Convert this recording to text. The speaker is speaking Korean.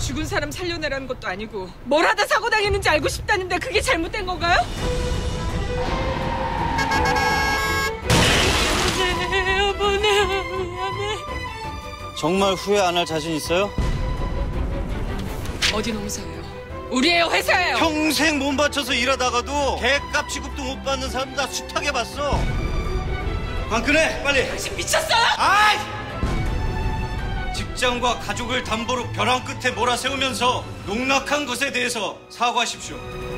죽은 사람 살려내라는 것도 아니고 뭘 하다 사고 당했는지 알고 싶다는데 그게 잘못된 건가요? 여보네, 미안해. 정말 후회 안 할 자신 있어요? 어디 농사예요? 우리의 회사예요. 평생 몸 바쳐서 일하다가도 개값 취급도 못 받는 사람 다 숱하게 봤어. 관건해, 빨리. 당신 미쳤어요? 아이! 직장과 가족을 담보로 벼랑 끝에 몰아세우면서 농락한 것에 대해서 사과하십시오.